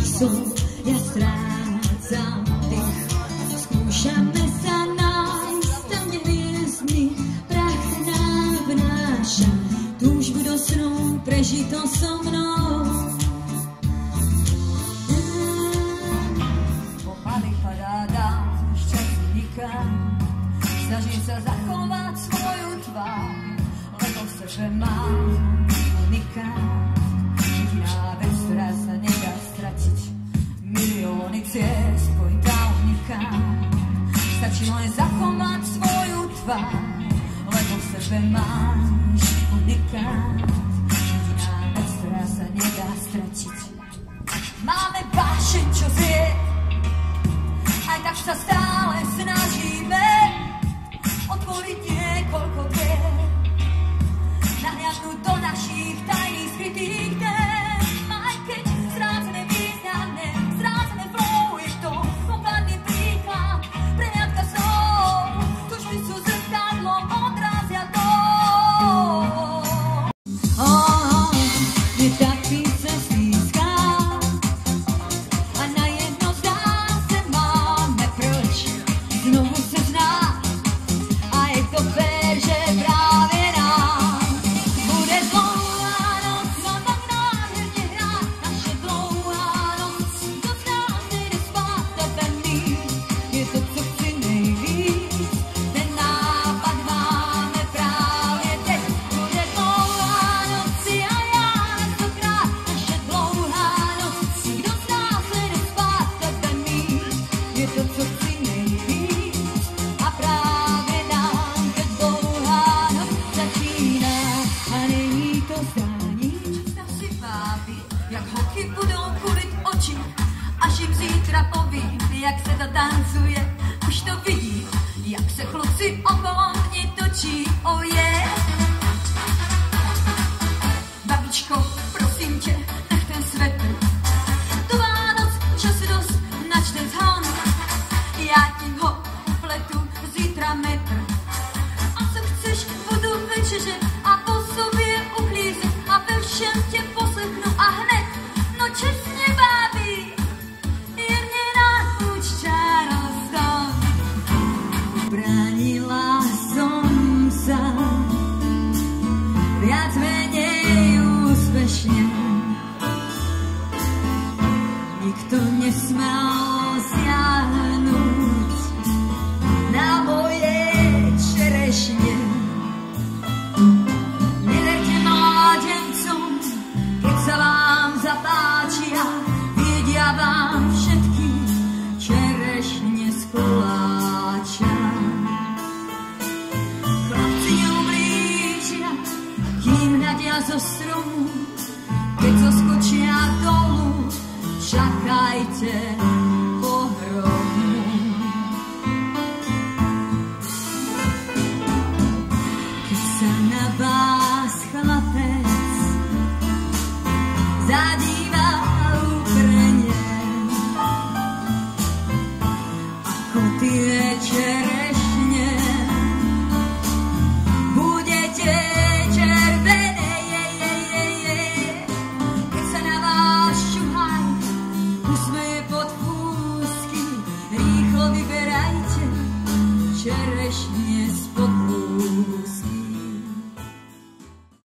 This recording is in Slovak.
našich slov ja strácam dých. Skúšame sa nájsť tam, kde hviezdny prach nám vnáša túžbu do snov prežito so mnou. Pomaly padá dážď, čas uniká, snažím sa zachovať svoju tvár, lebo v sebe mám unikát. Jediná vec, ktorá sa nedá stratiť, milióny ciest, pojitá unikát. Stačí len zachovať svoju tvár, lebo v sebe máš unikát. Jediná vec, ktorá sa nedá stratiť. Máme vášeň, čo zrie, aj tak sa stále snažíme otvoriť niekoľko dier, nahliadnúť do našich tajných skrytých tém. Aj keď strácame významné, strácame flow, je to pokladný príklad, prehliadka slov, tužby sú zrkadlom, odrazia to. Je taký cestný skál a najedno zdá se máme proč znovu se znát. A je to fér, že právě nám bude dlouhá noc, no tak nádherně hrát naše dlouhá noc. To z nás nejde spát, tebe mít, je to, co chci nejvíc. Ten nápad máme právě teď. Bude dlouhá noc a já tentokrát naše dlouhá noc. Kdo z nás nejde spát, tebe mít, je to, co chci nejvíc. A právě nám teď dlouhá noc začíná a není to zdání. Představ si báby, jak holky budou kulit oči, až jim zítra povím, jak se to tancuje. Už to vidím, jak se kluci okolo mě točí, oh yeah. Babičko, prosím tě, nech ten svetr. Do Vánoc času dost, nač ten zhon. Já ti ho upletu zítra metr. A co chceš, budu večeřet a po sobě uklízet a ve všem tě poslechnu a hned, no čestně bábí, jemně nátuč čarostom. Bránila som sa viac menej úspešne. Nikto nesmel siahnuť na moje čerešne. Neverte mládencom, keď sa vám zapáčia, jedia vám všetky čerešne z koláča. Chlapci neublížia, kým hľadia zo stromu, keď zoskočia dolu, čakajte pohromu. Keď sa na vás chlapec zadí